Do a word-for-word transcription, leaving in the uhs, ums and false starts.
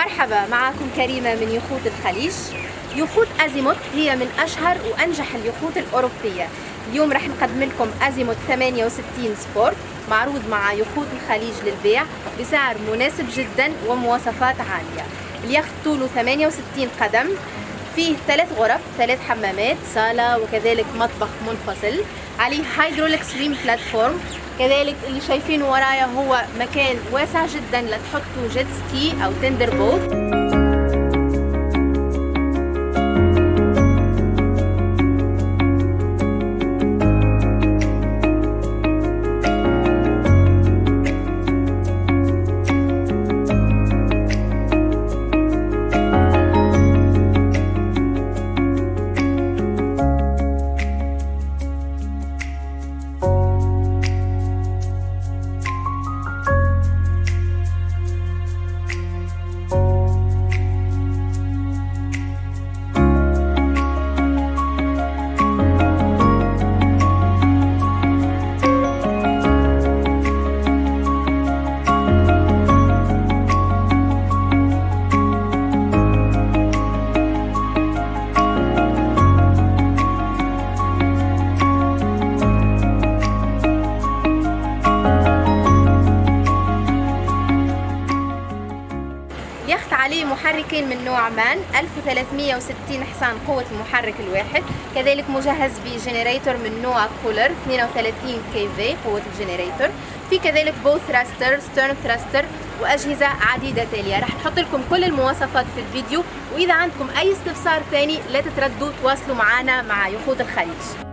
مرحبا، معكم كريمة من يخوت الخليج. يخوت أزيموت هي من أشهر وأنجح اليخوت الأوروبية. اليوم رح نقدم لكم أزيموت ثمانية وستين سبورت معروض مع يخوت الخليج للبيع بسعر مناسب جدا ومواصفات عالية. اليخت طوله ثمانية وستين قدم، فيه ثلاث غرف، ثلاث حمامات، صالة وكذلك مطبخ منفصل، عليه هيدروليك سويم بلاتفورم. كذلك اللي شايفينه ورايا هو مكان واسع جدا لتحطوا جيت سكي او تندر بوت. اليخت عليه محركين من نوع مان، ألف وثلاثمئة وستين حصان قوة المحرك الواحد، كذلك مجهز بجنريتور من نوع كولر اثنين وثلاثين كي في قوة الجنريتور، في كذلك بو ثراستر، ستيرن ثراستر وأجهزة عديدة تالية. رح نحط لكم كل المواصفات في الفيديو، وإذا عندكم أي استفسار ثاني لا تتردوا تواصلوا معنا مع يخوت الخليج.